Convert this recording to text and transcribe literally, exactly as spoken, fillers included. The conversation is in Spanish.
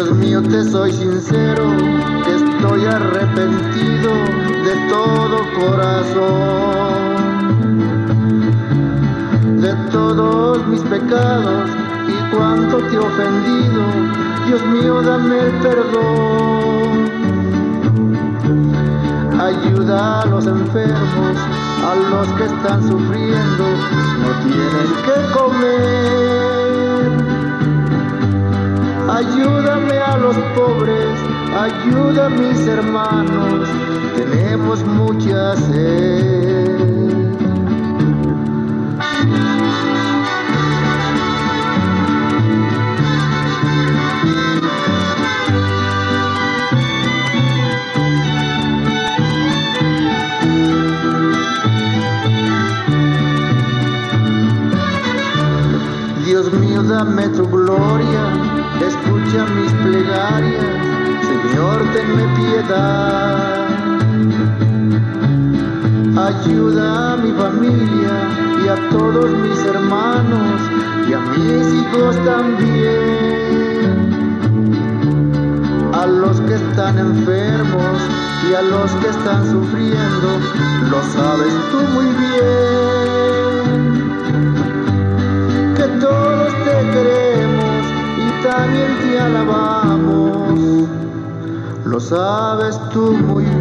Dios mío, te soy sincero, que estoy arrepentido de todo corazón, de todos mis pecados y cuánto te he ofendido. Dios mío, dame el perdón. Ayuda a los enfermos, a los que están sufriendo, no tienen que comer. Ayúdame a los pobres, ayuda a mis hermanos, tenemos mucha sed. Dios mío, dame tu gloria, escucha mis plegarias, Señor, tenme piedad. Ayuda a mi familia y a todos mis hermanos y a mis hijos también, a los que están enfermos y a los que están sufriendo, lo sabes tú muy bien, que todos te queremos y también te alabamos, lo sabes tú muy bien.